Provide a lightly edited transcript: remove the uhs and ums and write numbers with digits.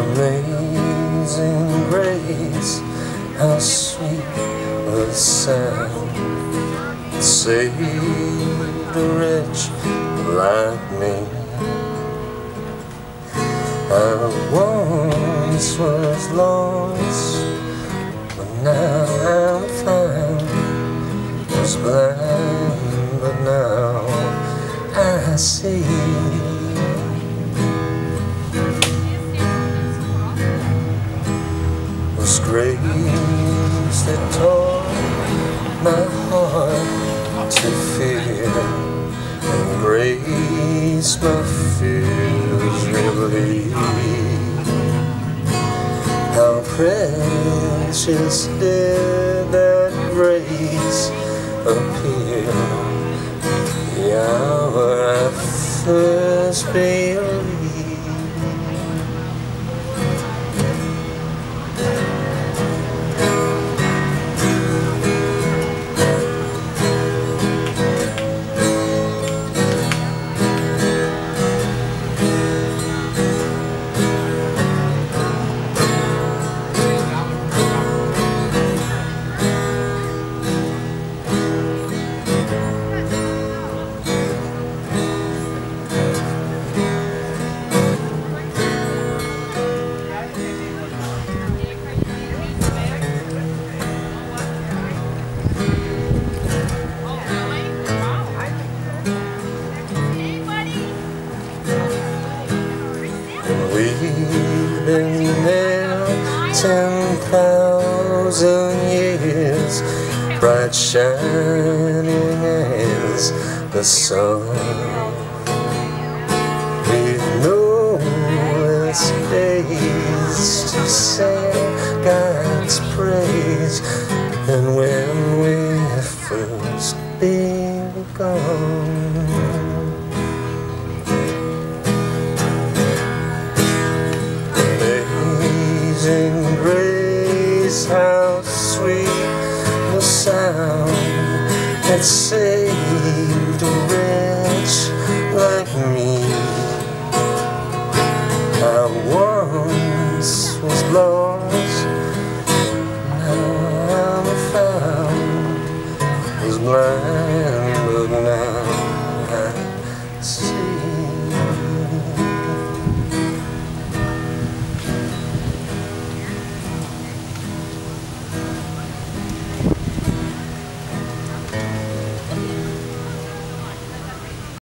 Amazing grace, how sweet the sound that saved a wretch like me. I once was lost, but now I'm found. Was blind, but now I see. Was grace that taught my heart to fear, and grace my fears relieved. How precious did that grace appear the hour I first believed. We've been there 10,000 years, bright shining as the sun. We've no less days to sing God's praise than when we first begun. Amazing grace, how sweet the sound that saved a wretch like me.